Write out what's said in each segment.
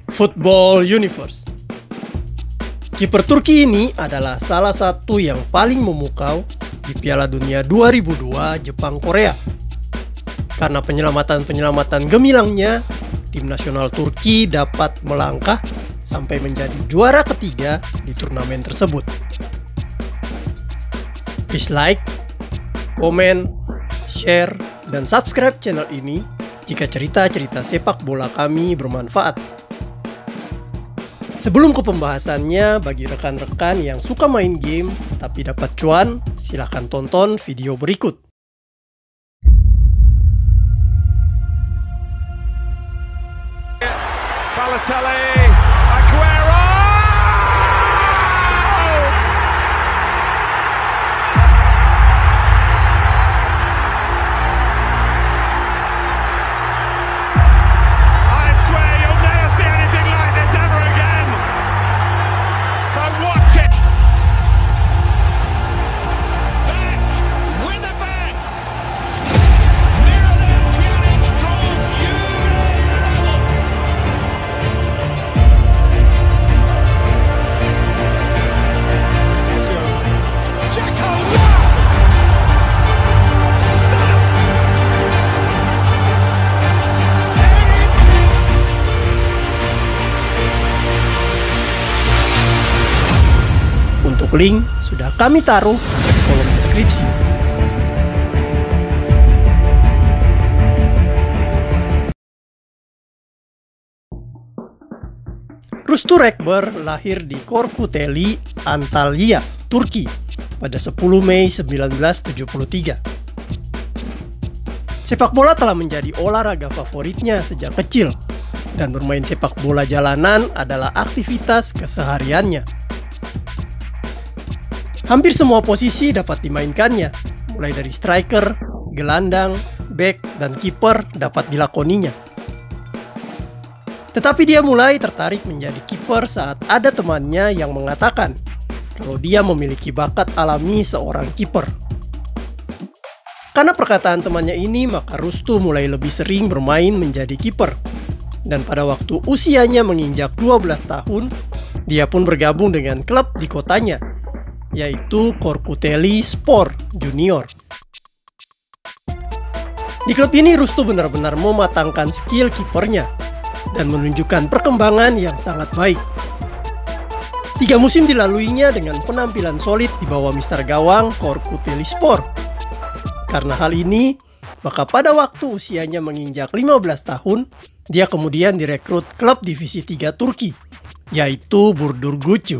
Football Universe. Kiper Turki ini adalah salah satu yang paling memukau di Piala Dunia 2002 Jepang-Korea. Karena penyelamatan-penyelamatan gemilangnya, tim nasional Turki dapat melangkah sampai menjadi juara ketiga di turnamen tersebut. Please like, komen, share, dan subscribe channel ini jika cerita-cerita sepak bola kami bermanfaat. Sebelum ke pembahasannya, bagi rekan-rekan yang suka main game tapi dapat cuan, silahkan tonton video berikut. Balotelli, Aguero! I swear you'll never see anything like this ever again. So watch it. Back with a bang. Miralem Pjanic draws you level. Dzeko, wow! Stop! Untuk link sudah kami taruh di kolom deskripsi. Rustu Rekber lahir di Korkuteli, Antalya, Turki pada 10 Mei 1973. Sepak bola telah menjadi olahraga favoritnya sejak kecil, dan bermain sepak bola jalanan adalah aktivitas kesehariannya. Hampir semua posisi dapat dimainkannya, mulai dari striker, gelandang, bek, dan kiper dapat dilakoninya. Tetapi dia mulai tertarik menjadi kiper saat ada temannya yang mengatakan kalau dia memiliki bakat alami seorang kiper. Karena perkataan temannya ini, maka Rustu mulai lebih sering bermain menjadi kiper. Dan pada waktu usianya menginjak 12 tahun, dia pun bergabung dengan klub di kotanya, yaitu Korkuteli Sport Junior. Di klub ini Rustu benar-benar mematangkan skill kipernya dan menunjukkan perkembangan yang sangat baik. 3 musim dilaluinya dengan penampilan solid di bawah mister gawang Korkuteli Sport. Karena hal ini, maka pada waktu usianya menginjak 15 tahun, dia kemudian direkrut klub divisi 3 Turki, yaitu Burdurgucu.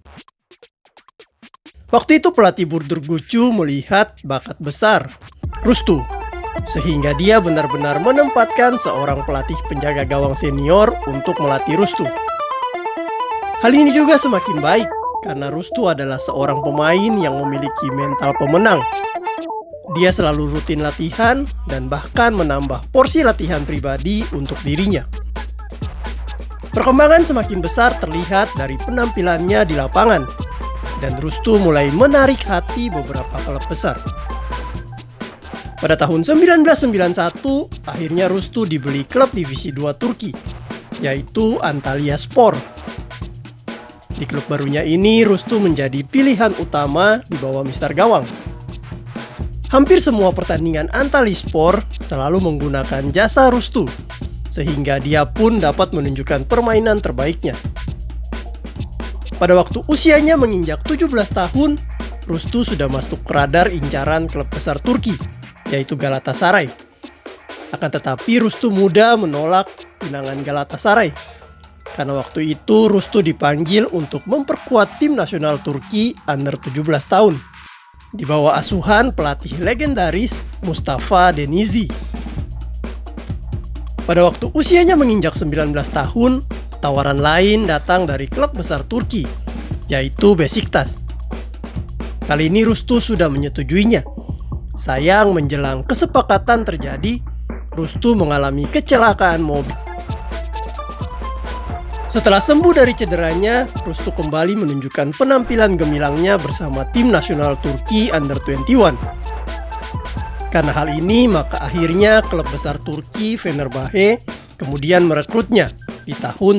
Waktu itu pelatih Burdurgucu melihat bakat besar Rustu, sehingga dia benar-benar menempatkan seorang pelatih penjaga gawang senior untuk melatih Rustu. Hal ini juga semakin baik karena Rustu adalah seorang pemain yang memiliki mental pemenang. Dia selalu rutin latihan dan bahkan menambah porsi latihan pribadi untuk dirinya. Perkembangan semakin besar terlihat dari penampilannya di lapangan, dan Rustu mulai menarik hati beberapa klub besar. Pada tahun 1991, akhirnya Rustu dibeli klub divisi 2 Turki, yaitu Antalya Sport. Di klub barunya ini, Rustu menjadi pilihan utama di bawah mister gawang. Hampir semua pertandingan Antalya Sport selalu menggunakan jasa Rustu, sehingga dia pun dapat menunjukkan permainan terbaiknya. Pada waktu usianya menginjak 17 tahun, Rustu sudah masuk ke radar incaran klub besar Turki, yaitu Galatasaray. Akan tetapi Rustu muda menolak pinangan Galatasaray. Karena waktu itu Rustu dipanggil untuk memperkuat tim nasional Turki under 17 tahun. Di bawah asuhan pelatih legendaris Mustafa Denizli. Pada waktu usianya menginjak 19 tahun, tawaran lain datang dari klub besar Turki, yaitu Besiktas. Kali ini Rustu sudah menyetujuinya. Sayang menjelang kesepakatan terjadi, Rustu mengalami kecelakaan mobil. Setelah sembuh dari cederanya, Rustu kembali menunjukkan penampilan gemilangnya bersama tim nasional Turki under 21. Karena hal ini, maka akhirnya klub besar Turki Fenerbahce kemudian merekrutnya di tahun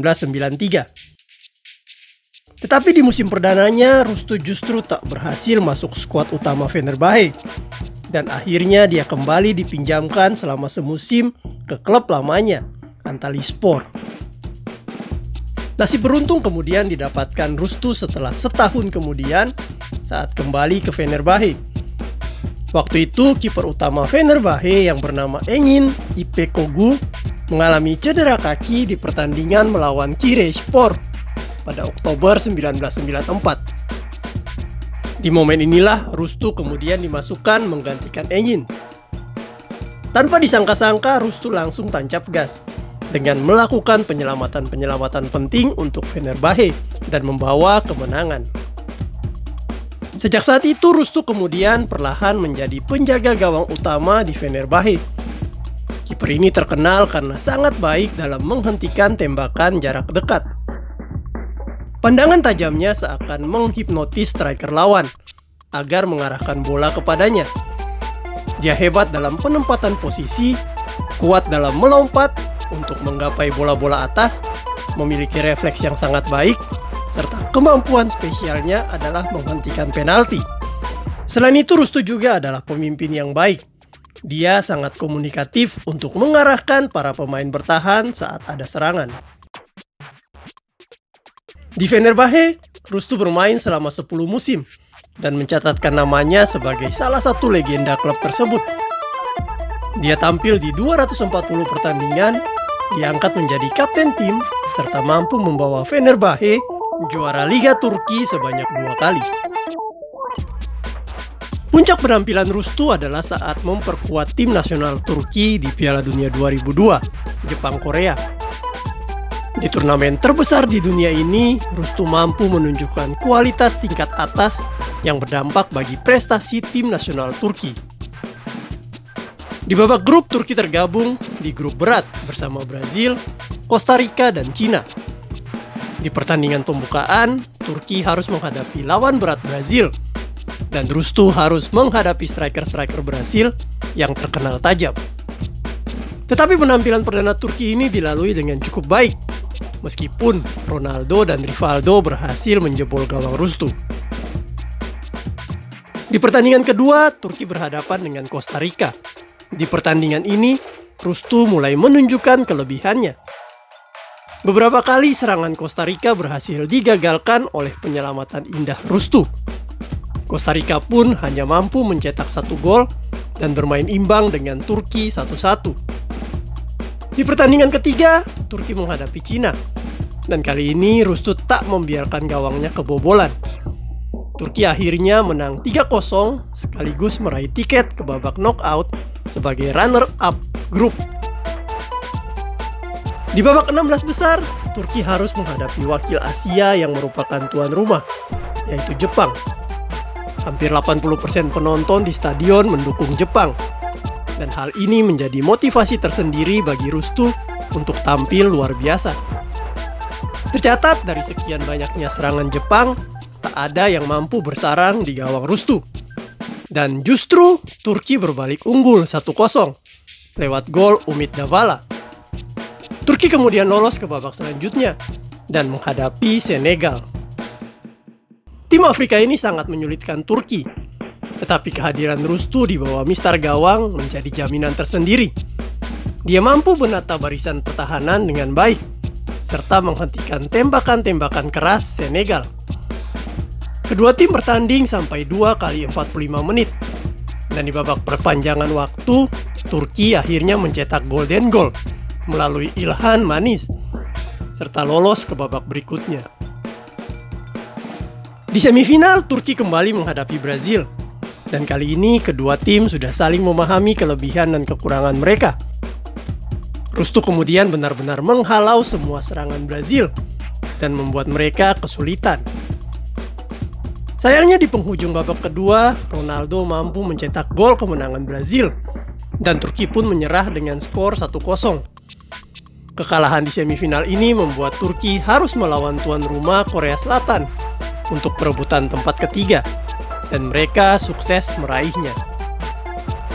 1993. Tetapi di musim perdananya, Rustu justru tak berhasil masuk skuad utama Fenerbahçe. Dan akhirnya dia kembali dipinjamkan selama semusim ke klub lamanya, Antalyaspor. Nasib beruntung kemudian didapatkan Rustu setelah setahun kemudian saat kembali ke Fenerbahçe. Waktu itu kiper utama Fenerbahçe yang bernama Engin İpekoglu mengalami cedera kaki di pertandingan melawan Kirespor pada Oktober 1994. Di momen inilah Rustu kemudian dimasukkan menggantikan Engin. Tanpa disangka-sangka Rustu langsung tancap gas dengan melakukan penyelamatan-penyelamatan penting untuk Fenerbahçe dan membawa kemenangan. Sejak saat itu Rustu kemudian perlahan menjadi penjaga gawang utama di Fenerbahçe. Kiper ini terkenal karena sangat baik dalam menghentikan tembakan jarak dekat. Pandangan tajamnya seakan menghipnotis striker lawan agar mengarahkan bola kepadanya. Dia hebat dalam penempatan posisi, kuat dalam melompat untuk menggapai bola-bola atas, memiliki refleks yang sangat baik, serta kemampuan spesialnya adalah menghentikan penalti. Selain itu, Rustu juga adalah pemimpin yang baik. Dia sangat komunikatif untuk mengarahkan para pemain bertahan saat ada serangan. Di Fenerbahçe, Rustu bermain selama 10 musim dan mencatatkan namanya sebagai salah satu legenda klub tersebut. Dia tampil di 240 pertandingan, diangkat menjadi kapten tim, serta mampu membawa Fenerbahçe juara Liga Turki sebanyak 2 kali. Puncak penampilan Rustu adalah saat memperkuat tim nasional Turki di Piala Dunia 2002, Jepang-Korea. Di turnamen terbesar di dunia ini, Rustu mampu menunjukkan kualitas tingkat atas yang berdampak bagi prestasi tim nasional Turki. Di babak grup, Turki tergabung di grup berat bersama Brazil, Costa Rica, dan Cina. Di pertandingan pembukaan, Turki harus menghadapi lawan berat Brazil, dan Rustu harus menghadapi striker-striker Brazil yang terkenal tajam. Tetapi penampilan perdana Turki ini dilalui dengan cukup baik, meskipun Ronaldo dan Rivaldo berhasil menjebol gawang Rustu. Di pertandingan kedua, Turki berhadapan dengan Costa Rica. Di pertandingan ini, Rustu mulai menunjukkan kelebihannya. Beberapa kali serangan Costa Rica berhasil digagalkan oleh penyelamatan indah Rustu. Costa Rica pun hanya mampu mencetak 1 gol dan bermain imbang dengan Turki 1-1. Di pertandingan ketiga, Turki menghadapi Cina. Dan kali ini Rustu tak membiarkan gawangnya kebobolan. Turki akhirnya menang 3-0 sekaligus meraih tiket ke babak knockout sebagai runner-up grup. Di babak 16 besar, Turki harus menghadapi wakil Asia yang merupakan tuan rumah, yaitu Jepang. Hampir 80% penonton di stadion mendukung Jepang. Dan hal ini menjadi motivasi tersendiri bagi Rustu untuk tampil luar biasa. Tercatat dari sekian banyaknya serangan Jepang, tak ada yang mampu bersarang di gawang Rustu. Dan justru Turki berbalik unggul 1-0 lewat gol Umit Davala. Turki kemudian lolos ke babak selanjutnya dan menghadapi Senegal. Tim Afrika ini sangat menyulitkan Turki, tetapi kehadiran Rustu di bawah mistar gawang menjadi jaminan tersendiri. Dia mampu menata barisan pertahanan dengan baik, serta menghentikan tembakan-tembakan keras Senegal. Kedua tim bertanding sampai 2 kali 45 menit. Dan di babak perpanjangan waktu, Turki akhirnya mencetak golden goal melalui Ilhan Manis, serta lolos ke babak berikutnya. Di semifinal, Turki kembali menghadapi Brazil. Dan kali ini kedua tim sudah saling memahami kelebihan dan kekurangan mereka. Rustu kemudian benar-benar menghalau semua serangan Brazil dan membuat mereka kesulitan. Sayangnya di penghujung babak kedua, Ronaldo mampu mencetak gol kemenangan Brazil dan Turki pun menyerah dengan skor 1-0. Kekalahan di semifinal ini membuat Turki harus melawan tuan rumah Korea Selatan untuk perebutan tempat ketiga, dan mereka sukses meraihnya.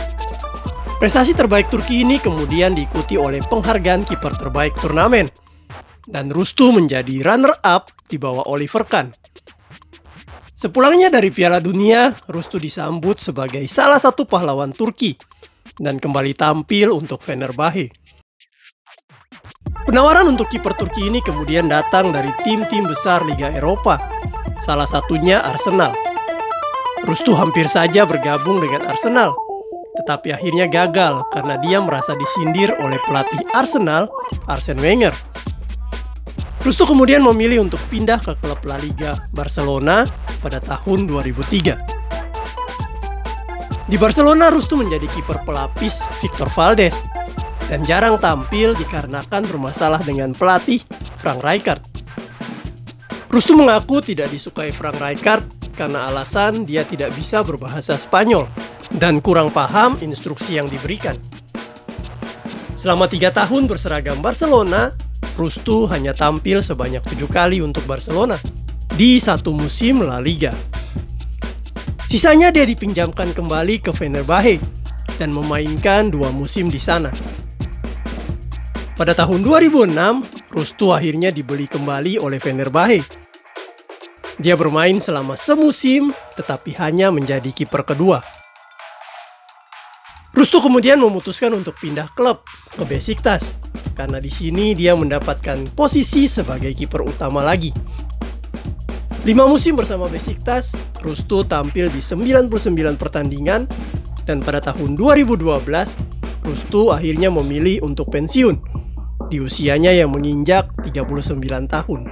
Prestasi terbaik Turki ini kemudian diikuti oleh penghargaan kiper terbaik turnamen dan Rustu menjadi runner-up di bawah Oliver Kahn. Sepulangnya dari Piala Dunia, Rustu disambut sebagai salah satu pahlawan Turki dan kembali tampil untuk Fenerbahce. Penawaran untuk kiper Turki ini kemudian datang dari tim-tim besar Liga Eropa, salah satunya Arsenal. Rustu hampir saja bergabung dengan Arsenal, tetapi akhirnya gagal karena dia merasa disindir oleh pelatih Arsenal, Arsene Wenger. Rustu kemudian memilih untuk pindah ke klub La Liga Barcelona pada tahun 2003. Di Barcelona, Rustu menjadi kiper pelapis Victor Valdes dan jarang tampil dikarenakan bermasalah dengan pelatih Frank Rijkaard. Rustu mengaku tidak disukai Frank Rijkaard karena alasan dia tidak bisa berbahasa Spanyol dan kurang paham instruksi yang diberikan. Selama 3 tahun berseragam Barcelona, Rustu hanya tampil sebanyak 7 kali untuk Barcelona di satu musim La Liga. Sisanya dia dipinjamkan kembali ke Fenerbahce dan memainkan 2 musim di sana. Pada tahun 2006, Rustu akhirnya dibeli kembali oleh Fenerbahce. Dia bermain selama semusim, tetapi hanya menjadi kiper kedua. Rustu kemudian memutuskan untuk pindah klub ke Besiktas, karena di sini dia mendapatkan posisi sebagai kiper utama lagi. 5 musim bersama Besiktas, Rustu tampil di 99 pertandingan, dan pada tahun 2012, Rustu akhirnya memilih untuk pensiun di usianya yang menginjak 39 tahun.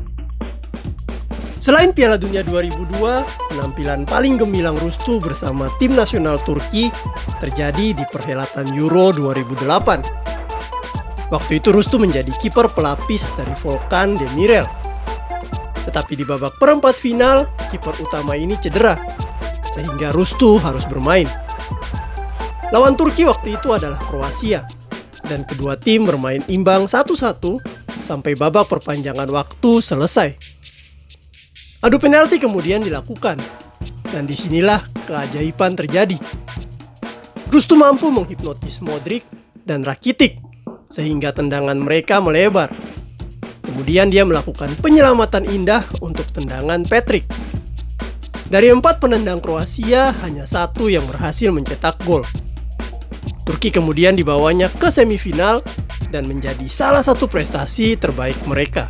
Selain Piala Dunia 2002, penampilan paling gemilang Rustu bersama tim nasional Turki terjadi di perhelatan Euro 2008. Waktu itu Rustu menjadi kiper pelapis dari Volkan Demirel. Tetapi di babak perempat final, kiper utama ini cedera, sehingga Rustu harus bermain. Lawan Turki waktu itu adalah Kroasia, dan kedua tim bermain imbang 1-1 sampai babak perpanjangan waktu selesai. Adu penalti kemudian dilakukan, dan disinilah keajaiban terjadi. Rustu mampu menghipnotis Modric dan Rakitic, sehingga tendangan mereka melebar. Kemudian dia melakukan penyelamatan indah untuk tendangan Patrick. Dari 4 penendang Kroasia, hanya 1 yang berhasil mencetak gol. Turki kemudian dibawanya ke semifinal dan menjadi salah satu prestasi terbaik mereka.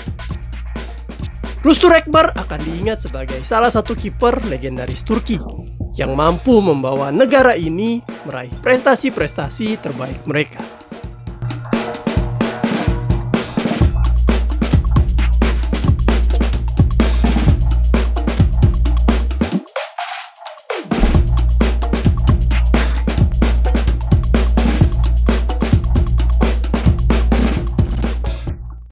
Rustu Rekbar akan diingat sebagai salah satu kiper legendaris Turki yang mampu membawa negara ini meraih prestasi-prestasi terbaik mereka.